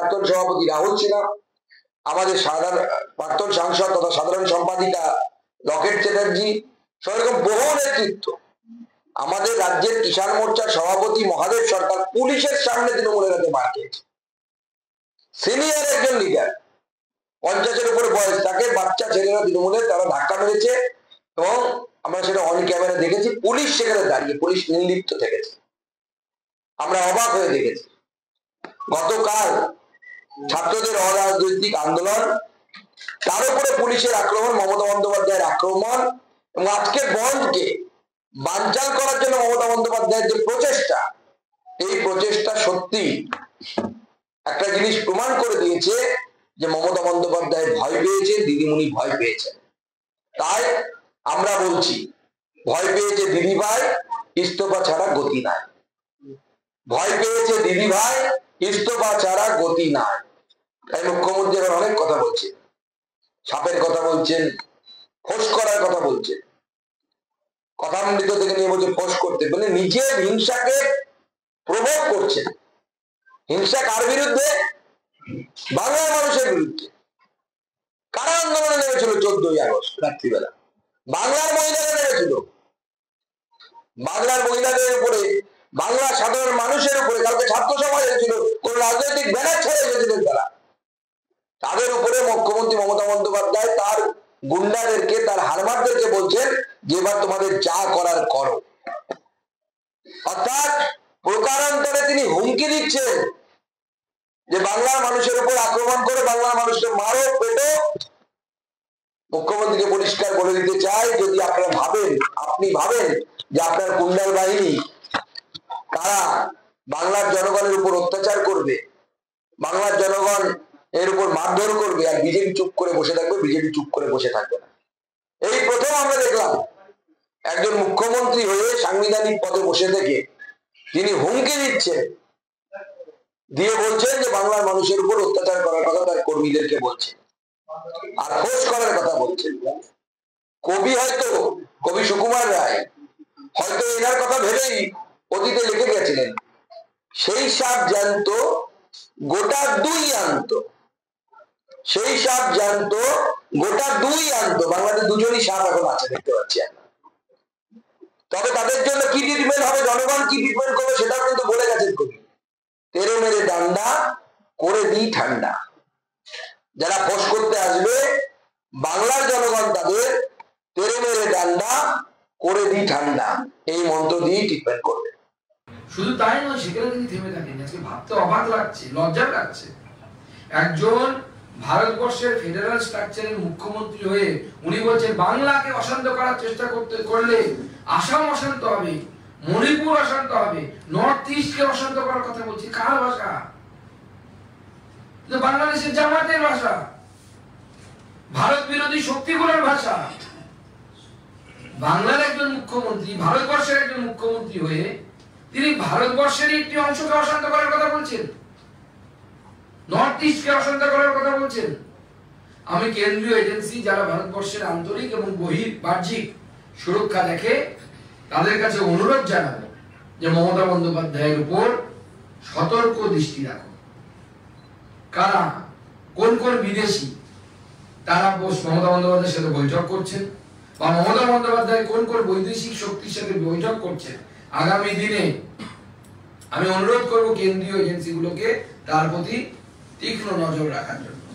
প্রাক্তন সভাপতি রাহুল সিনহা, আমাদের প্রাক্তন সাংসদ তথা সাধারণ সম্পাদিকা লকেট চ্যাটার্জি, সেরকম বহু নেতৃত্ব, আমাদের রাজ্যের কিষাণ মোর্চার সভাপতি মহাদেব সরকার পুলিশের সামনে তৃণমূলের হাতে মার খেয়েছে। সিনিয়র একজন লিডার, 50-এর উপরে বয়স, তাকে বাচ্চা ছেলেরা তৃণমূলের তারা ধাক্কা মেরেছে এবং আমরা সেটা অন ক্যামেরা দেখেছি। পুলিশ সেখানে দাঁড়িয়ে, পুলিশ নির্লিপ্ত থেকেছে, আমরা অবাক হয়ে দেখেছি। গতকাল ছাত্রদের অরাজনৈতিক আন্দোলন, তার উপরে পুলিশের আক্রমণ, মমতা বন্দ্যোপাধ্যায়ের আক্রমণ, এবং আজকে বন্ধকে বানচাল করার জন্য মমতা বন্দ্যোপাধ্যায়ের যে প্রচেষ্টা, এই প্রচেষ্টা সত্যি একটা জিনিস প্রমাণ করে দিয়েছে যে মমতা বন্দ্যোপাধ্যায় ভয় পেয়েছে, দিদিমণি ভয় পেয়েছে। তাই আমরা বলছি, ভয় পেয়েছে দিদি ভাই, ইস্তফা ছাড়া গতি নাই। ভয় পেয়েছে দিদি ভাই, ইস্তফা ছাড়া গতি নাই। তাই মুখ্যমন্ত্রী এখন অনেক কথা বলছে, সাপের কথা বলছেন, ফোঁস করার কথা বলছেন, কথামৃত থেকে নিয়ে বলছে ফোঁস করতে, মানে নিজের হিংসাকে প্রভোগ করছেন। হিংসা কার বিরুদ্ধে? বাংলার মানুষের বিরুদ্ধে। কারা আন্দোলনে নেমেছিল 14ই আগস্ট রাত্রিবেলা? বাংলার মহিলারা নেমেছিল। বাংলার মহিলাদের উপরে, বাংলার সাধারণ মানুষের উপরে, কালকে ছাত্র সমাজ এসেছিল, কোন রাজনৈতিক ব্যানার ছেড়ে এসেছিলেন তারা। তাদের উপরে মুখ্যমন্ত্রী মমতা বন্দ্যোপাধ্যায় তার গুন্ডাদেরকে, তার হারমারদেরকে বলছেন যে এবার তোমাদের যা করার করো। অর্থাৎ প্রকারান্তরে তিনি হুমকি দিচ্ছেন যে বাংলার মানুষের উপর আক্রমণ করে বাংলার মানুষকে মারো, পেটো। মুখ্যমন্ত্রীকে পরিষ্কার বলে দিতে চাই, যদি আপনারা ভাবেন, আপনি ভাবেন যে আপনার কুণ্ডাল বাহিনী কারা বাংলার জনগণের উপর অত্যাচার করবে, বাংলার জনগণ এর উপর মারধর করবে, আর বিজেপি চুপ করে বসে থাকবে, বিজেপি চুপ করে বসে থাকবে না। এই প্রথম আমরা দেখলাম একজন মুখ্যমন্ত্রী হয়ে সাংবিধানিক পদে বসে থেকে তিনি হুমকি দিচ্ছেন, দিয়ে বলছেন যে বাংলার মানুষের উপর অত্যাচার করার কথা তার কর্মীদেরকে বলছে, আর ফোর্স করার কথা বলছেন। কবি হয়তো, কবি সুকুমার রায় হয়তো এনার কথা ভেবেই অতীতে লিখে গেছিলেন, সেই সাপ জ্যান্ত গোটা দুই আনত, সেই সাপ জ্যান্ত গোটা দুই আনত। বাংলাদেশ দুজনই সাপ এখন আছে, দেখতে পাচ্ছি আমরা। তবে তাদের জন্য কি ট্রিটমেন্ট হবে, জনগণ কি ট্রিটমেন্ট করবে, সেটাও কিন্তু বলে গেছেন কবি। তেরে মেরে ডান্ডা করে দিই ঠান্ডা। যারা ফোঁস করতে আসবে, বাংলার জনগণ তাদের তেরে মেরে ডান্ডা করে দিই ঠান্ডা, এই মন্ত্র দিয়েই ট্রিটমেন্ট করবে। শুধু তাই নয়, সেখানে তিনি থেমে থাকেন। আজকে ভাবতে অবাক লাগছে, লজ্জা লাগছে। একজন ভারতবর্ষের ফেডারেল স্ট্রাকচারের মুখ্যমন্ত্রী হয়ে উনি বলছেন বাংলাকে অশান্ত করার চেষ্টা করলে আসাম অশান্ত হবে, মণিপুর অশান্ত হবে, নর্থ ইস্টকে অশান্ত করার কথা বলছি। কার ভাষা? বাংলাদেশের জামাতের ভাষা, ভারত বিরোধী শক্তিগুলোর ভাষা। বাংলার একজন মুখ্যমন্ত্রী, ভারতবর্ষের একজন মুখ্যমন্ত্রী হয়ে তিনি ভারতবর্ষের একটি অংশকে অশান্ত করার কথা বলছেন, নর্থ ইস্টকে অশান্ত করার কথা বলছেন। আমি কেন্দ্রীয় এজেন্সি যারা ভারতবর্ষের আন্তরিক এবং বহির্বাহ্যিক সুরক্ষা দেখে, তাদের কাছে অনুরোধ জানাবো যে মমতা বন্দ্যোপাধ্যায়ের উপর সতর্ক দৃষ্টি রাখো। কারা, কোন কোন বিদেশি তারা মমতা বন্দ্যোপাধ্যায়ের সাথে বৈঠক করছেন, বা মমতা বন্দ্যোপাধ্যায় কোন কোন বৈদেশিক শক্তির সাথে বৈঠক করছেন, আগামী দিনে আমি অনুরোধ করব কেন্দ্রীয় এজেন্সিগুলোকে তার প্রতি তীক্ষ্ণ নজর রাখার জন্য।